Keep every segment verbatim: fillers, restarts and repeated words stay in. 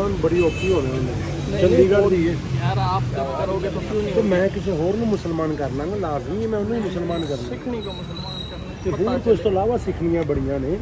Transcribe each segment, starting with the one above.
मुसलमान बड़ी औखी होने वाले चंडीगढ़ दी है यार, आप जब करोगे तो क्यों नहीं? तो मैं किसी होर नूं मुसलमान कर लांगा, लाजमी है मैं उन्हें मुसलमान करना। सिखनी को मुसलमान करना ते होर कुछ तो अलावा सिखनियां बड़ियां ने।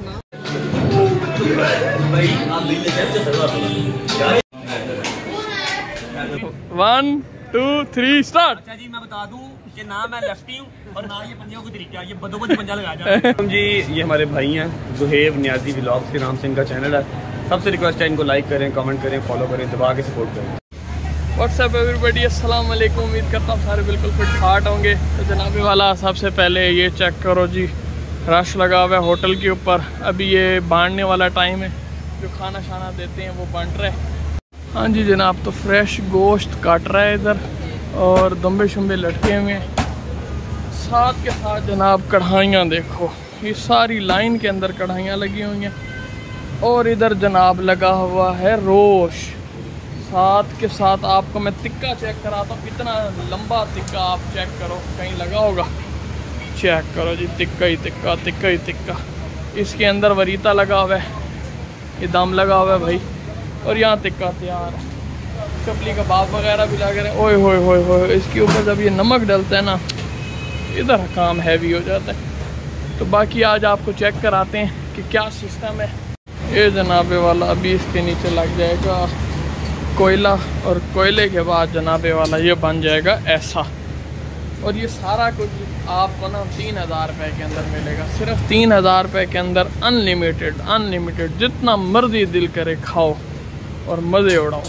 One two three start. अच्छा जी, मैं बता दूं कि ना मैं लेफ्टी हूँ और ना ये पंजों को तरीका, ये बदो बदी पंजा लगा जाता है। जी, ये हमारे भाई हैं जुहेब नियाजी व्लॉग्स के नाम से इनका चैनल है। सबसे रिक्वेस्ट है इनको लाइक करें, कमेंट करें, फॉलो करें, दबा के सपोर्ट करें। व्हाट्सअप एवरीबॉडी, अस्सलाम वालेकुम। उम्मीद करता हूँ सारे बिल्कुल फिट फाट होंगे। तो जनाबे वाला सबसे पहले ये चेक करो जी, रश लगा हुआ है होटल के ऊपर। अभी ये बांटने वाला टाइम है, जो खाना शाना देते हैं वो बांट रहे हैं। हाँ जी जनाब, तो फ्रेश गोश्त काट रहा है इधर और दम्बे शुम्बे लटके हुए हैं। साथ के साथ जनाब कढ़ाइयाँ देखो, ये सारी लाइन के अंदर कढ़ाइयाँ लगी हुई हैं। और इधर जनाब लगा हुआ है रोश। साथ के साथ आपको मैं तिक्का चेक कराता हूँ, इतना लंबा तिक्का आप चेक करो, कहीं लगा होगा। चेक करो जी, तिक्का ही तिक्का, तिक्का ही तिक्का। इसके अंदर वरीता लगा हुआ है, ये दम लगा हुआ है भाई, और यहाँ तिक्का तैयार है। चपली कबाब वगैरह भी लग रहे हैं। ओए होए होए होए, इसके ऊपर जब ये नमक डलता है ना, इधर काम हैवी हो जाता है। तो बाकी आज आपको चेक कराते हैं कि क्या सिस्टम है। ये जनाबे वाला अभी इसके नीचे लग जाएगा कोयला, और कोयले के बाद जनाबे वाला ये बन जाएगा ऐसा। और ये सारा कुछ आपको ना तीन हज़ार रुपये के अंदर मिलेगा। सिर्फ तीन हज़ार रुपये के अंदर अनलिमिटेड अनलिमिटेड जितना मर्जी दिल करे खाओ और मज़े उड़ाओ।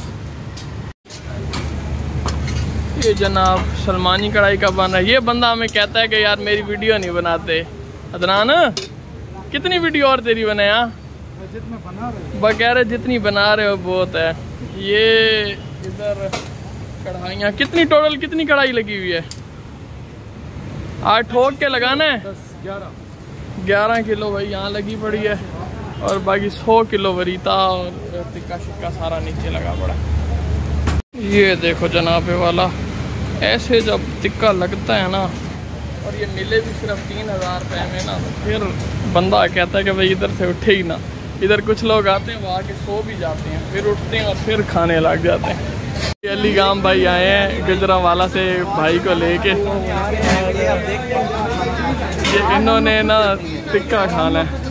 ये जनाब सलमानी कढ़ाई का बन रहा है। ये बंदा हमें कहता है कि यार मेरी वीडियो नहीं बनाते। अदनान, कितनी वीडियो और तेरी बनाया? बगैर जितनी बना रहे हो बहुत है। ये इधर कढ़ाइयाँ कितनी, टोटल कितनी कढ़ाई लगी हुई है? आज ठोक के लगाना है ग्यारह ग्यारह किलो भाई यहाँ लगी पड़ी है, और बाकी सौ किलो वरीता और टिक्का शिक्का सारा नीचे लगा पड़ा। ये देखो जनाबे वाला, ऐसे जब टिक्का लगता है ना, और ये मिले भी सिर्फ तीन हज़ार रुपये में ना, तो फिर बंदा कहता है कि भाई इधर से उठे ही ना। इधर कुछ लोग आते हैं, वो आके सो भी जाते हैं, फिर उठते हैं और फिर खाने लग जाते हैं। ये अली गाम भाई आए हैं गुजरावाला से भाई को लेके। ये इन्होंने ना टिक्का खाना है।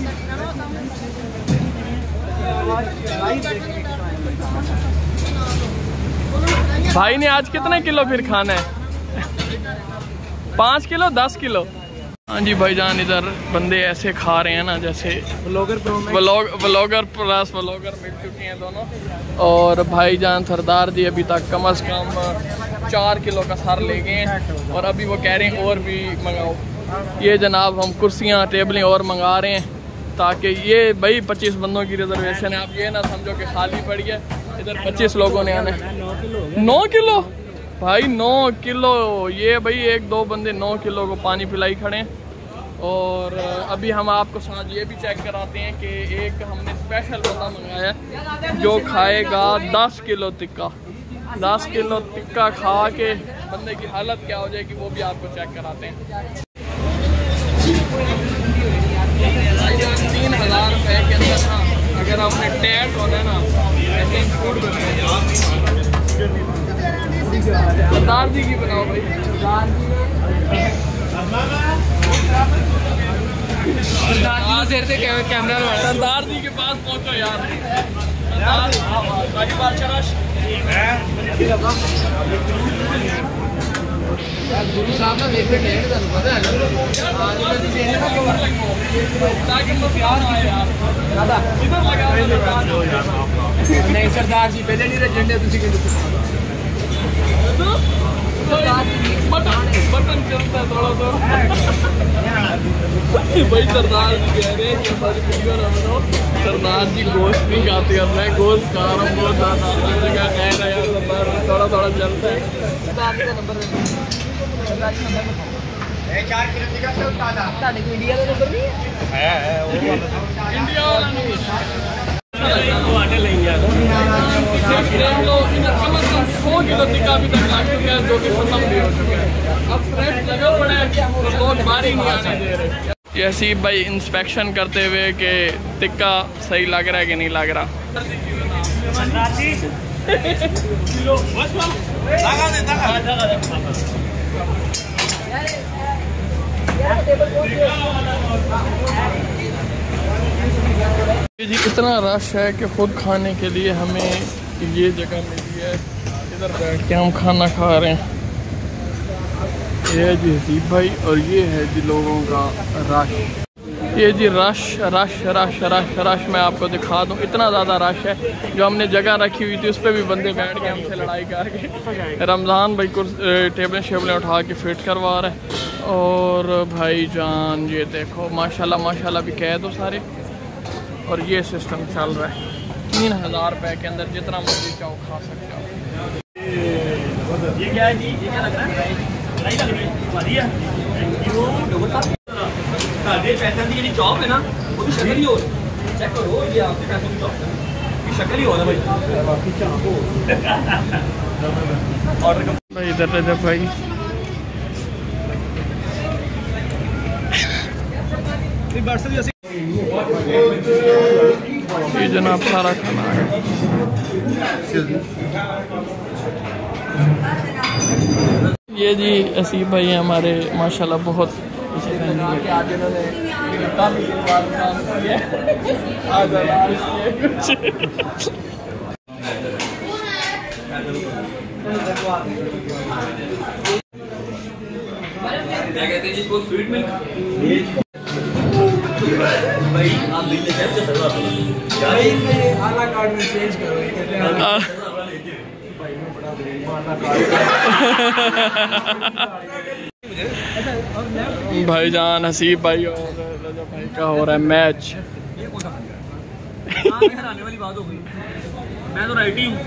भाई ने आज कितने किलो फिर खाना है? पाँच किलो दस किलो? हाँ जी भाईजान, इधर बंदे ऐसे खा रहे हैं ना जैसे vlogger vlog vlogger plus vlogger मिल चुके हैं दोनों। और भाईजान सरदार जी अभी तक कम अज़ कम चार किलो का सर ले गए हैं, और अभी वो कह रहे हैं और भी मंगाओ। ये जनाब हम कुर्सियाँ टेबलें और मंगा रहे हैं, ताकि ये भाई पच्चीस बंदों की रिजर्वेशन है। आप ये ना समझो कि खाली पड़ी है, इधर पच्चीस लोगों ने आना है। नौ किलो भाई, नौ किलो। ये भाई एक दो बंदे नौ किलो को पानी पिलाई खड़े हैं। और अभी हम आपको साथ ये भी चेक कराते हैं कि एक हमने स्पेशल बंदा मंगाया जो खाएगा दस किलो टिक्का। दस किलो टिक्का खा के बंदे की हालत क्या हो जाएगी वो भी आपको चेक कराते हैं। तीन हज़ार रुपये के अंदर ना अगर आपने टैट होना ना, सरदार जी की बनाओ भाई। सरदार जी के पास पहुंचो यार। नहीं सरदार जी पहले नहीं झंडे बटन चलता है थोड़ा तो भाई। सरदार जी कह रहे हैं कि हमारी वीडियो ना बनाओ, सरदार जी गोश्त नहीं खाते। अब मैं गोश्त खा रहा हूँ बहुत ज़्यादा, कह रहे हैं थोड़ा थोड़ा चलता है। इंडिया वाला सौ किलो टिक्का अभी तक लग चुका है, जो कि खत्म भी हो चुका है। अब फ्रेश लगा पड़ा है तो लोग बारी नहीं आने दे रहे। जैसे भाई इंस्पेक्शन करते हुए कि टिक्का सही लग रहा है कि नहीं लग रहा। जी इतना रश है कि खुद खाने के लिए हमें ये जगह मिली है, इधर बैठ के हम खाना खा रहे हैं। ये है जी हसीब भाई और ये है जी लोगों का रश। ये जी rush rush rush rush rush मैं आपको दिखा दूं, इतना ज़्यादा रश है। जो हमने जगह रखी हुई थी उस पर भी बंदे बैठ के हमसे लड़ाई करके। रमज़ान भाई को टेबलें शेबलें उठा के फिट करवा रहे हैं। और भाई जान ये देखो माशाल्लाह माशाल्लाह भी कह दो सारे। और ये सिस्टम चल रहा है, तीन हज़ार रुपये के अंदर जितना मर्जी चाहो खा सकते हो। ये क्या है जी? ये क्या लग रहा है? पैसा की चॉप है ना, वो भी शक्ल ही हो, चेक करो ये आपके पैसों की चॉप है, शक्ल ही हो ना भाई। ऑर्डर भाई इधर रजब भाई ये जनाब सारा खाना है। ये जी हसीब भाई हमारे माशाल्लाह बहुत आज इन्होंने काफी दिन बाद काम किया क्या कहते हैं जिसको स्वीट मिल्क भाई आप दिल में कैसे सर्वा यार ये आला कार्ड में चेंज करो, ये कहते हैं भाईजान हसीब भाई और रजब भाई का हो रहा है मैच। हैरानी वाली बात हो गई, मैं तो राइट ही हूँ।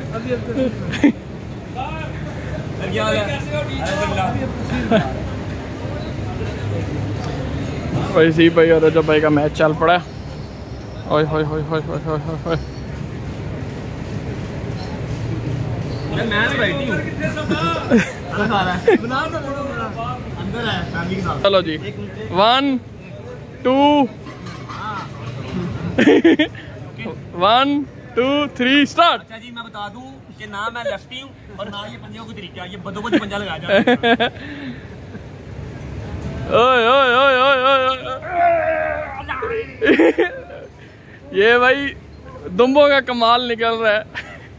भाई हसीब भाई और रजब भाई का मैच चल पड़ा है। ओए होए होए होए होए होए होए मैं तो राइट ही हूँ। चलो जी one two one two three start. अच्छा जी मैं बता दूं कि ना मैं लेफ्टी हूँ और ना ये पंजों को तरीका, ये बदो बदी पंजा लगा जाए। ओए ओए ओए ओए ओए ये भाई दुम्बों का कमाल निकल रहा है।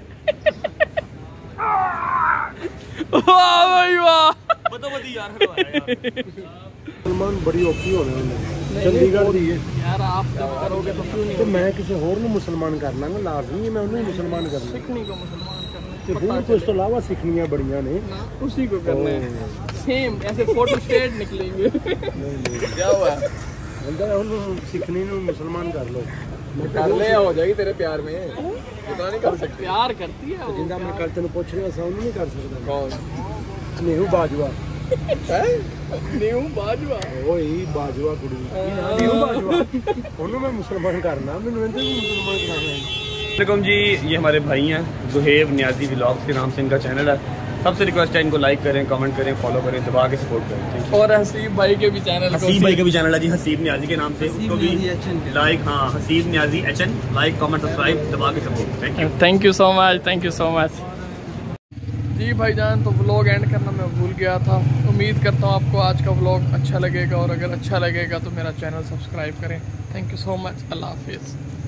वाह भाई वाह बदो बदी यार मुसलमान बड़ी औखी होने वाली चंडीगढ़ दी है यार, आप जब करोगे तो क्यों नहीं? तो मैं किसी होर ਨੂੰ मुसलमान कर लांगा, लाजमी है मैं उन्हें मुसलमान करना। सिखनी को मुसलमान करना ਤੇ ਹੋਰ ਕੁਝ ਤੋਂ ਇਲਾਵਾ ਸਿੱਖਣੀਆਂ ਬੜੀਆਂ ਨੇ, उसी को करना है। सेम ऐसे फोटो स्टेट निकलेंगे। क्या हुआ ਬੰਦਾ ਉਹਨੂੰ ਸਿੱਖਣੀ ਨੂੰ ਮੁਸਲमान कर लो। कर ले हो जाएगी तेरे प्यार में, इतना नहीं कर सकते। प्यार करती है वो। ਜਿੰਦਾ ਮੈਂ ਕੱਲ ਤੈਨੂੰ ਪੁੱਛ ਰਿਹਾ ਸਾਂ ਉਹਨੂੰ ਨਹੀਂ ਕਰ ਸਕਦਾ। कौन? नेहरू बाजवा है न्यू बाजवा ओए बाजवा कुड़ी नेहरू बाजवा ਉਹਨੂੰ मैं मुसलमान करना, मैंने इनको मुसलमान कराना है। वालेकुम जी, ये हमारे भाई हैं ज़ुहेब नियाजी व्लॉग्स के नाम से इनका चैनल है। सबसे रिक्वेस्ट है इनको लाइक करें, कमेंट करें, फॉलो करें, दबा के सपोर्ट करें। और हसीब भाई के भी चैनल, हसीब भाई का भी चैनल है जी, हसीब नियाजी के नाम से, उसको भी लाइक, हाँ Haseeb Niazi H N, like comment subscribe दबा के support. Thank you thank you so much, thank you so much जी भाईजान। तो व्लॉग एंड करना मैं भूल गया था। उम्मीद करता हूँ आपको आज का व्लॉग अच्छा लगेगा, और अगर अच्छा लगेगा तो मेरा चैनल सब्सक्राइब करें। थैंक यू सो मच, अल्लाह हाफिज़।